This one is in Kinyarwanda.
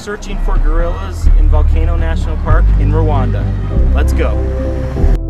searching for gorillas in Volcano National Park in Rwanda. Let's go.